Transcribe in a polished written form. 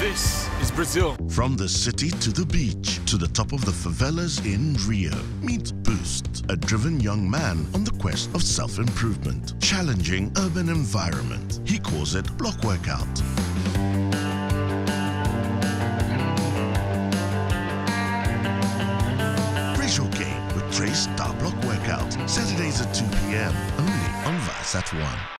This is Brazil. From the city to the beach, to the top of the favelas in Rio, meet Boost, a driven young man on the quest of self-improvement, challenging urban environment. He calls it block workout. Raise your game with Trace Star Block Workout, Saturdays at 2 p.m. only on Viasat 1.